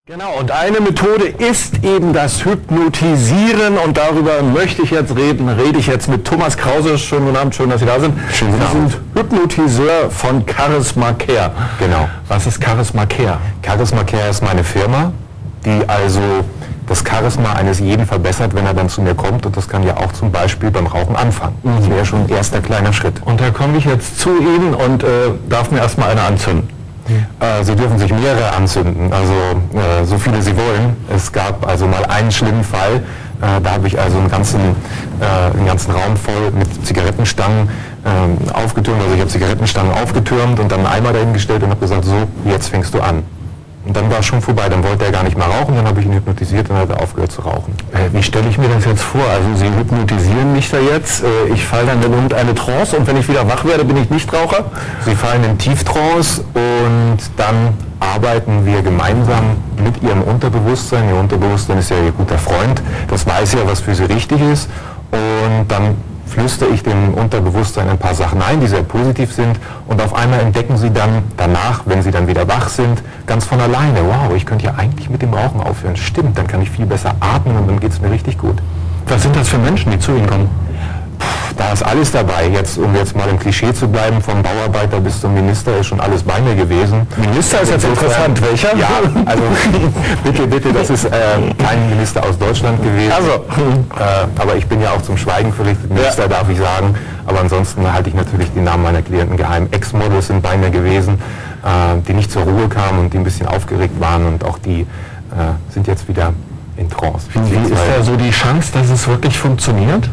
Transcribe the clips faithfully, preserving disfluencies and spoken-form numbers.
Genau, und eine Methode ist eben das Hypnotisieren und darüber möchte ich jetzt reden, rede ich jetzt mit Thomas Krause. Schönen guten Abend, schön, dass Sie da sind. Schönen guten Sie sind Hypnotiseur von Charisma Care. Genau. Was ist Charisma Care? Charisma Care ist meine Firma, die also das Charisma eines jeden verbessert, wenn er dann zu mir kommt, und das kann ja auch zum Beispiel beim Rauchen anfangen. Das wäre schon ein erster kleiner Schritt. Und da komme ich jetzt zu Ihnen und äh, darf mir erstmal eine anzünden. Äh, Sie dürfen sich mehrere anzünden, also äh, so viele Sie wollen. Es gab also mal einen schlimmen Fall, äh, da habe ich also einen ganzen, äh, einen ganzen Raum voll mit Zigarettenstangen äh, aufgetürmt, also ich habe Zigarettenstangen aufgetürmt und dann einen Eimer dahingestellt und habe gesagt, so, jetzt fängst du an. Und dann war es schon vorbei, dann wollte er gar nicht mehr rauchen, dann habe ich ihn hypnotisiert und dann hat er aufgehört zu rauchen. Äh, wie stelle ich mir das jetzt vor? Also Sie hypnotisieren mich da jetzt, äh, ich falle dann in irgendeine Trance und wenn ich wieder wach werde, bin ich Nichtraucher? Sie fallen in Tieftrance und dann arbeiten wir gemeinsam mit Ihrem Unterbewusstsein. Ihr Unterbewusstsein ist ja Ihr guter Freund, das weiß ja, was für Sie richtig ist, und dann flüstere ich dem Unterbewusstsein ein paar Sachen ein, die sehr positiv sind, und auf einmal entdecken Sie dann danach, wenn Sie dann wieder wach sind, ganz von alleine, wow, ich könnte ja eigentlich mit dem Rauchen aufhören. Stimmt, dann kann ich viel besser atmen und dann geht es mir richtig gut. Was sind das für Menschen, die zu Ihnen kommen? Da ist alles dabei. Jetzt, um jetzt mal im Klischee zu bleiben, vom Bauarbeiter bis zum Minister ist schon alles bei mir gewesen. Minister ist jetzt interessant. Welcher? Ja, also bitte, bitte, das ist äh, kein Minister aus Deutschland gewesen. Also. Äh, aber ich bin ja auch zum Schweigen verpflichtet. Minister, ja, darf ich sagen. Aber ansonsten halte ich natürlich die Namen meiner Klienten geheim. Ex-Models sind bei mir gewesen, äh, die nicht zur Ruhe kamen und die ein bisschen aufgeregt waren, und auch die äh, sind jetzt wieder in Trance. Wie, wie ist da so die Chance, dass es wirklich funktioniert?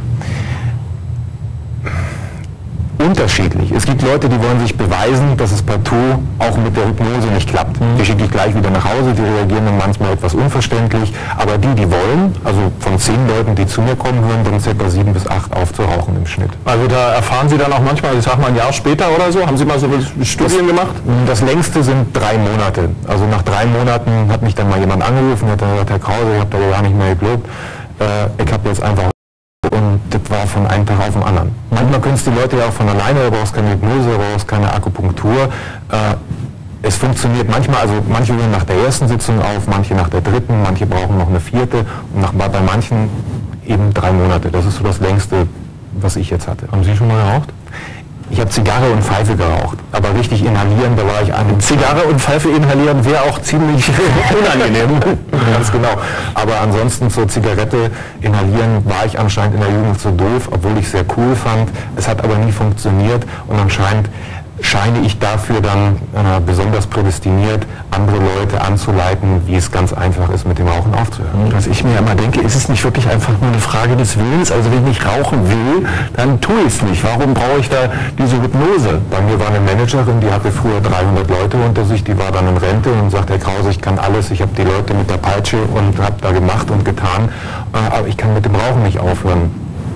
Unterschiedlich. Es gibt Leute, die wollen sich beweisen, dass es partout auch mit der Hypnose nicht klappt. Mhm. Die schicke ich gleich wieder nach Hause, die reagieren dann manchmal etwas unverständlich. Aber die, die wollen, also von zehn Leuten, die zu mir kommen, hören dann circa sieben bis acht auf zu rauchen im Schnitt. Also da erfahren Sie dann auch manchmal, ich sag mal ein Jahr später oder so, haben Sie mal so Studien das, gemacht? Das längste sind drei Monate. Also nach drei Monaten hat mich dann mal jemand angerufen, hat dann gesagt, Herr Krause, ich habe da gar nicht mehr geglaubt. Äh, ich habe jetzt einfach... Und das war von einem Tag auf den anderen. Manchmal können es die Leute ja auch von alleine, du brauchst keine Hypnose, du brauchst keine Akupunktur. Äh, es funktioniert manchmal, also manche hören nach der ersten Sitzung auf, manche nach der dritten, manche brauchen noch eine vierte und nach, bei manchen eben drei Monate. Das ist so das längste, was ich jetzt hatte. Haben Sie schon mal geraucht? Ich habe Zigarre und Pfeife geraucht, aber richtig inhalieren, da war ich an. Zigarre und Pfeife inhalieren wäre auch ziemlich unangenehm. Ganz genau. Aber ansonsten zur Zigarette inhalieren war ich anscheinend in der Jugend so doof, obwohl ich es sehr cool fand. Es hat aber nie funktioniert, und anscheinend scheine ich dafür dann äh, besonders prädestiniert, andere Leute anzuleiten, wie es ganz einfach ist, mit dem Rauchen aufzuhören. Was ich mir immer denke, ist es nicht wirklich einfach nur eine Frage des Willens? Also wenn ich nicht rauchen will, dann tue ich es nicht. Warum brauche ich da diese Hypnose? Bei mir war eine Managerin, die hatte früher dreihundert Leute unter sich, die war dann in Rente und sagt, Herr Krause, ich kann alles, ich habe die Leute mit der Peitsche und habe da gemacht und getan, äh, aber ich kann mit dem Rauchen nicht aufhören.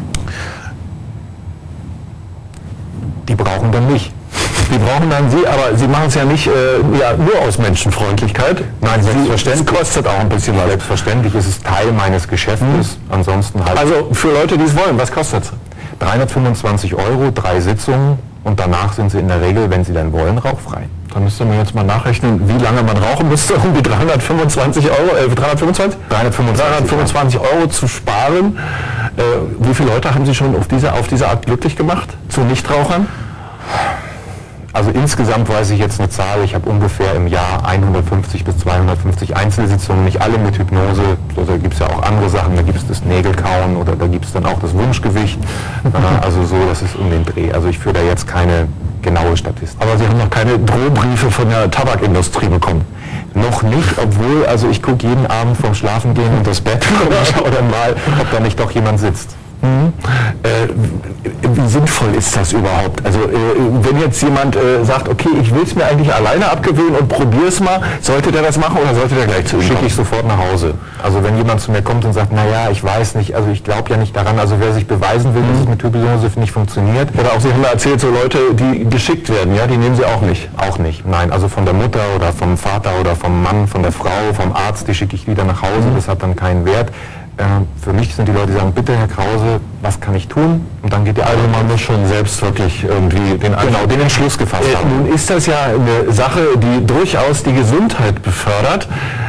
Die brauchen dann mich. Die brauchen dann Sie, aber Sie machen es ja nicht äh, ja, nur aus Menschenfreundlichkeit. Nein, selbstverständlich. Es kostet auch ein bisschen was. Selbstverständlich ist es Teil meines Geschäftes. Mhm. Ansonsten halt. Also für Leute, die es wollen, was kostet es? dreihundertfünfundzwanzig Euro, drei Sitzungen, und danach sind Sie in der Regel, wenn Sie dann wollen, rauchfrei. Da müsste man jetzt mal nachrechnen, wie lange man rauchen müsste, um die dreihundertfünfundzwanzig Euro, äh, dreihundertfünfundzwanzig? dreihundertfünfundzwanzig Euro zu sparen. Äh, wie viele Leute haben Sie schon auf diese, auf diese Art glücklich gemacht, zu Nichtrauchern? Also insgesamt weiß ich jetzt eine Zahl, ich habe ungefähr im Jahr hundertfünfzig bis zweihundertfünfzig Einzelsitzungen, nicht alle mit Hypnose, da gibt es ja auch andere Sachen, da gibt es das Nägelkauen oder da gibt es dann auch das Wunschgewicht, äh, also so, das ist um den Dreh. Also ich führe da jetzt keine genaue Statistik. Aber Sie haben noch keine Drohbriefe von der Tabakindustrie bekommen? Noch nicht, obwohl, also ich gucke jeden Abend vorm Schlafengehen unter das Bett und schaue dann mal, ob da nicht doch jemand sitzt. Mhm. Äh, wie sinnvoll ist das überhaupt? Also äh, wenn jetzt jemand äh, sagt, okay, ich will es mir eigentlich alleine abgewöhnen und probiere es mal, sollte der das machen oder sollte der gleich zu Ihnen kommen? Schicke ich sofort nach Hause. Also wenn jemand zu mir kommt und sagt, naja, ich weiß nicht, also ich glaube ja nicht daran, also wer sich beweisen will, mhm. dass es mit Hypnose nicht funktioniert. Oder auch Sie haben ja erzählt, so Leute, die geschickt werden, ja, die nehmen Sie auch nicht? Auch nicht, nein. Also von der Mutter oder vom Vater oder vom Mann, von der Frau, vom Arzt, die schicke ich wieder nach Hause, mhm. das hat dann keinen Wert. Für mich sind die Leute, die sagen, bitte Herr Krause, was kann ich tun? Und dann geht die Also man muss schon selbst wirklich irgendwie den, genau, den Entschluss gefasst äh, haben. Nun ist das ja eine Sache, die durchaus die Gesundheit befördert.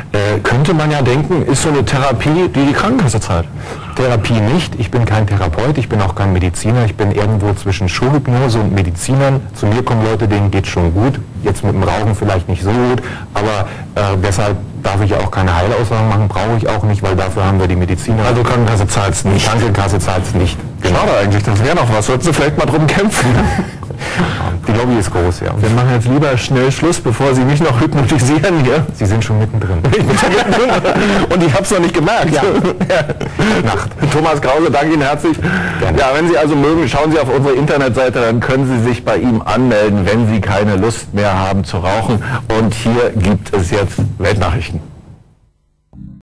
Äh, könnte man ja denken, ist so eine Therapie, die die Krankenkasse zahlt. Therapie nicht. Ich bin kein Therapeut, ich bin auch kein Mediziner. Ich bin irgendwo zwischen Schulhypnose und Medizinern. Zu mir kommen Leute, denen geht schon gut. Jetzt mit dem Rauchen vielleicht nicht so gut, aber äh, deshalb darf ich auch keine Heilaussagen machen, brauche ich auch nicht, weil dafür haben wir die Mediziner. Also Krankenkasse zahlt es nicht. Krankenkasse zahlt es nicht. Genau. Schade eigentlich, das wäre noch was. Sollten Sie vielleicht mal drum kämpfen. Die Lobby ist groß, ja. Wir machen jetzt lieber schnell Schluss, bevor Sie mich noch hypnotisieren hier. Sie sind schon mittendrin. Ich bin schon mittendrin. Und ich habe es noch nicht gemerkt. Ja. Ja. Nacht. Thomas Krause, danke Ihnen herzlich. Gerne. Ja, wenn Sie also mögen, schauen Sie auf unsere Internetseite, dann können Sie sich bei ihm anmelden, wenn Sie keine Lust mehr haben zu rauchen. Und hier gibt es jetzt Weltnachrichten.